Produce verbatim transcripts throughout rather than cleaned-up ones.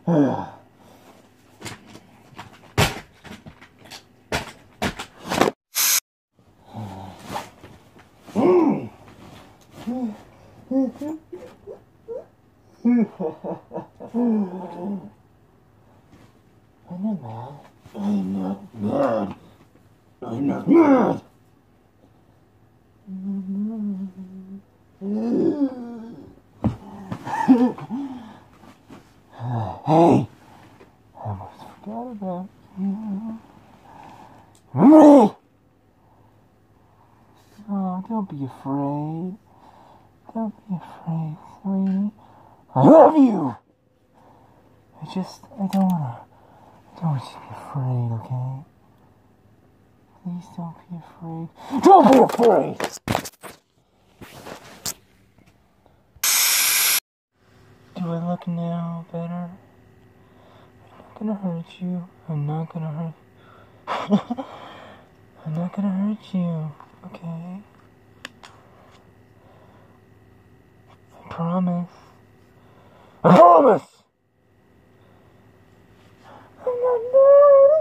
I'm not mad. I'm not mad. I'm not mad. Hey, I almost forgot about you. Oh, don't be afraid. Don't be afraid, sweetie. I love you. I just, I don't wanna, I don't want you to be afraid, okay? Please don't be afraid. Don't be afraid! Do I look now better? I'm not gonna hurt you. I'm not gonna hurt I'm not gonna hurt you, okay? I promise. I promise! I'm not mad!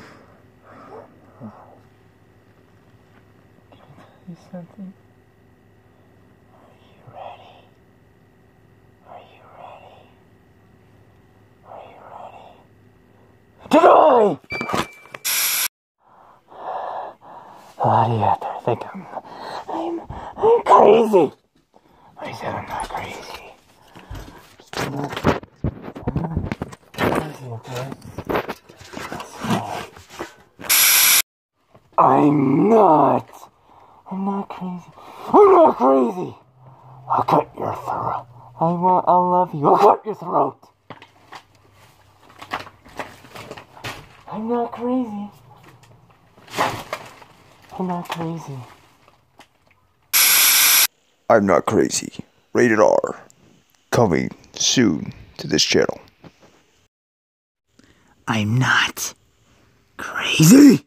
Can I tell you something? Are you ready? Are you ready? Are you ready? To die! How do you have to think I'm, I'm, I'm crazy? I said I'm not crazy. I'm not, I'm not crazy, okay? I'm not. I'm not crazy. I'm not crazy. I'll cut your throat. I want, I'll love you. I'll cut your throat. I'm not crazy. I'm not crazy. I'm Not Crazy. Rated R. Coming soon to this channel. I'm not crazy.